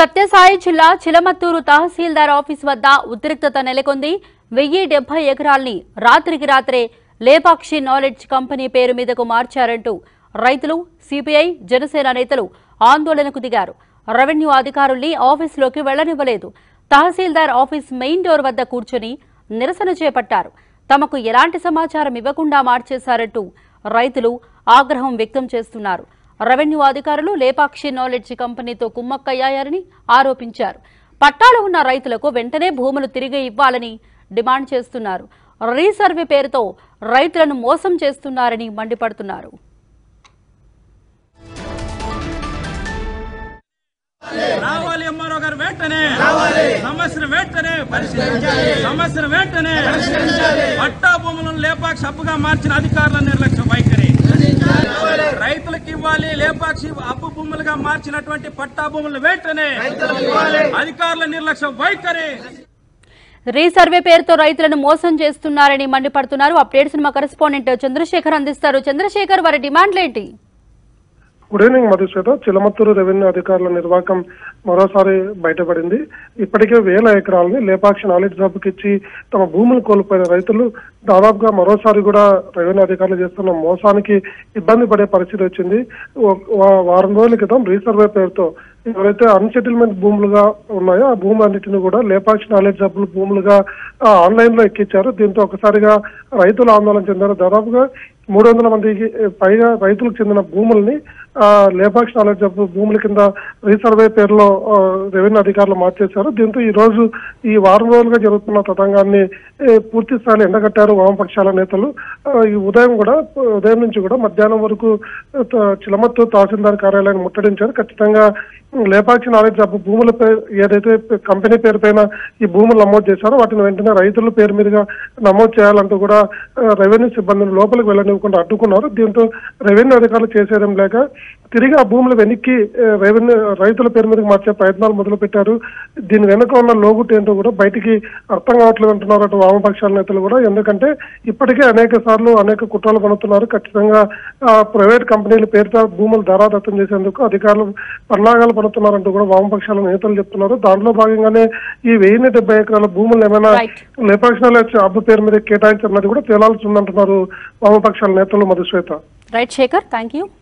సత్యసాయి జిల్లా చిలమత్తూరు తహసీల్దార్ ఆఫీస్ వద్ద ఉద్రిక్తత నెలకొంది. 1070 ఎకరాల్ని రాత్రికి రాత్రే లేపాక్షి నాలెడ్జ్ కంపెనీ పేరు మీదకు మార్చారంటూ రైతులు, సిపిఐ, జనసేన నేతలు ఆందోళనకు దిగారు. రెవెన్యూ అధికారుల్ని ఆఫీసులోకి వెళ్లనివ్వలేదు. తహసీల్దార్ ఆఫీస్ మెయిన్ డోర్ వద్ద కూర్చొని నిరసన చేపట్టారు. తమకు ఎలాంటి సమాచారం ఇవ్వకుండా మార్చేశారంటూ రైతులు ఆగ్రహం వ్యక్తం చేస్తున్నారు. రెవెన్యూ అధికారులు లేపాక్షి నాలెడ్జ్ కంపెనీతో కుమ్మక్కయ్యారని ఆరోపించారు. పట్టాలు ఉన్న రైతులకు వెంటనే భూములు తిరిగి ఇవ్వాలని డిమాండ్ చేస్తున్నారు. రీసర్వే పేరుతో రైతులను మోసం చేస్తున్నారని మండిపడుతున్నారు. రావాలి ఎంఆర్ఓ గారు వెంటనే సమస్యను వెంటనే పట్టా భూములను లేపాక్షి అప్పుగా మార్చిన అధికారుల నిర్లక్ష్య వైఖరి రైతులకు ఇవ్వాలి. లేపాక్షి అప్పు భూములుగా మార్చినటువంటి పట్టా భూములను వెంటనే అధికారుల నిర్లక్ష్య వైఖరి. రీసర్వే పేరుతో రైతులను మోసం చేస్తున్నారని మండిపడుతున్నారు. అప్డేట్స్ మా కరెస్పాండెంట్ చంద్రశేఖర్ అందిస్తారు. చంద్రశేఖర్, వారి డిమాండ్లేంటి? Good evening Madhushweta. Chilamathur revenue అధికారుల నిర్వాకం మరోసారి బయటపడింది. ఇప్పటికే 1000 ఎకరాలని లేపాక్షి నాలెడ్జ్ హబ్కి ఇచ్చి తమ భూములు కోల్పోయిన రైతులు దాదాపుగా మరోసారి కూడా రెవెన్యూ అధికారులు చేస్తున్న మోసానికి ఇబ్బంది పడే పరిస్థితి వచ్చింది. వారం రోజుల క్రితం రీసర్వే పేరుతో ఎవరైతే అన్సెటిల్మెంట్ భూములుగా ఉన్నాయో ఆ భూములన్నింటినీ కూడా లేపాక్షి నాలెడ్జ్ హబ్ భూములుగా ఆన్లైన్ లో ఎక్కించారు. దీంతో ఒకసారిగా రైతులు ఆందోళన చెందారు. దాదాపుగా 300 మందికి పైగా రైతులకు చెందిన భూముల్ని లేపాక్షి నాలెడ్జ్ హబ్ భూముల కింద రీసర్వే పేరులో రెవెన్యూ అధికారులు మార్చేశారు. దీంతో ఈ రోజు ఈ వారం రోజులుగా జరుగుతున్న తతంగాన్ని పూర్తి స్థాయిలో ఎండగట్టారు వామపక్షాల నేతలు. ఈ ఉదయం నుంచి కూడా మధ్యాహ్నం వరకు చిలమత్తూరు తహసీల్దార్ కార్యాలయాన్ని ముట్టడించారు. ఖచ్చితంగా లేపాక్షి నాలెడ్జ్ హబ్ భూములపై ఏదైతే కంపెనీ పేరు పైన ఈ భూములు నమోదు చేశారో వాటిని వెంటనే రైతుల పేరు మీదుగా నమోదు చేయాలంటూ కూడా రెవెన్యూ సిబ్బందిని లోపలికి వెళ్ళనివ్వకుండా అడ్డుకున్నారు. దీంతో రెవెన్యూ అధికారులు చేసేయడం లేక తిరిగి ఆ భూములు వెనక్కి రైతుల పేరు మీదకి మార్చే ప్రయత్నాలు మొదలు పెట్టారు. దీని వెనుక ఉన్న లోగుట్ ఏంటో కూడా బయటికి అర్థం కావట్లేదు అంటున్నారు అటు వామపక్షాల నేతలు కూడా. ఎందుకంటే ఇప్పటికే అనేక సార్లు అనేక కుట్రలు పనుతున్నారు. ఖచ్చితంగా ప్రైవేట్ కంపెనీల పేరుతో భూములు ధారాదత్తం చేసేందుకు అధికారులు పన్నాగాలు పడుతున్నారంటూ కూడా వామపక్షాల నేతలు చెప్తున్నారు. దాంట్లో భాగంగానే ఈ 1070 ఎకరాల భూములు ఏమైనా లేపాక్షి నాలెడ్జ్ హబ్ పేరు మీద కేటాయించన్నది కూడా తేలాల్సి ఉందంటున్నారు వామపక్షాల నేతలు. Madhushweta. Right Shekar, thank you.